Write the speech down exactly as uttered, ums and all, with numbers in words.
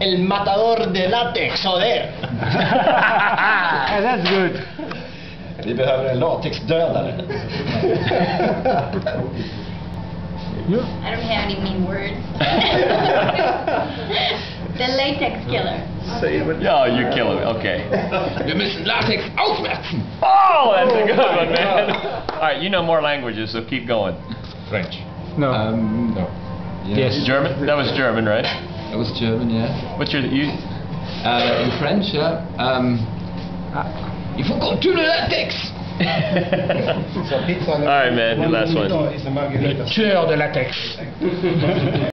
El matador de látex, joder! That's good. Vi behöver en latexdödare. You? I don't have any mean words. The latex killer. Yeah, you kill him. Okay. Wir müssen Latex aufmerken. Oh, that's a good one, man. All right, you know more languages, so keep going. French. No. Um, no. Yeah. Yes. German? That was German, right? That was German, yeah. What's your you? Uh, in French, yeah. Um, Il faut qu'on tue le latex. All right, man. The last one. Le tueur de latex.